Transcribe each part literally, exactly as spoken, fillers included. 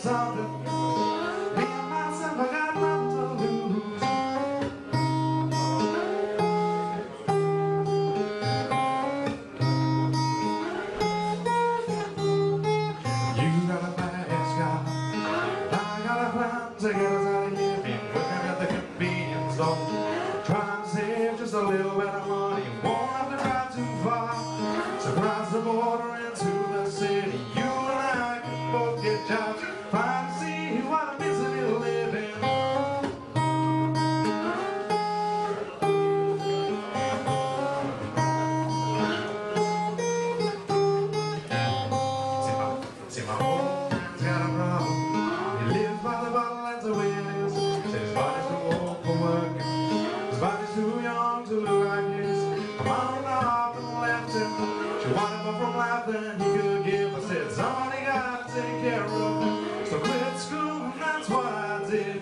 something. Me and myself, I got nothing to lose. You got a fast car, I got a plan to get us out of here. Been working at the convenience store, trying to save just a little bit of money. Won't have to drive too far to cross the border into the city. You and I can both get jobs, trying to see what I'm missing in living. See my, see my old man's got a problem. He lives by the bottle, that's the way it is. Says his body's too old for work, his body's too young to look like his. My mom often left him. She wanted more from life than he could give. I said, somebody gotta take care of him. So quit school, and that's what I did.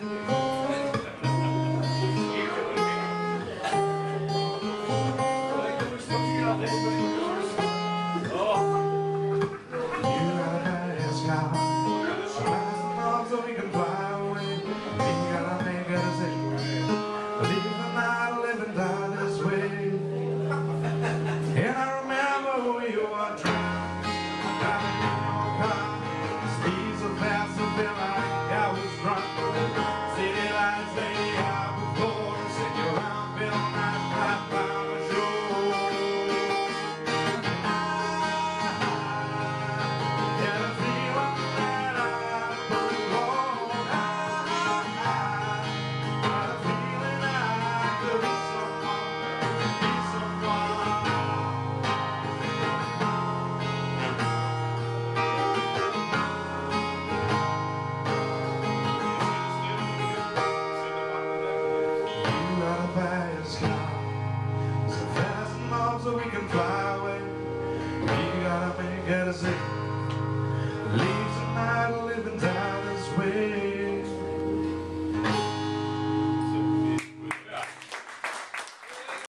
You got a fast car, so fast enough so we can fly away. We gotta make a decision. Live the night, live and die this way. And I remember we were driving, driving in your car. Speed so fast, so felt like I was drunk. City lights lay out before us, and your arm felt like right by the shore. I had a feeling that I'd belong. I had a feeling I could be someone, be someone. You got a fast car, so fast enough so we can fly away. We gotta make a decision.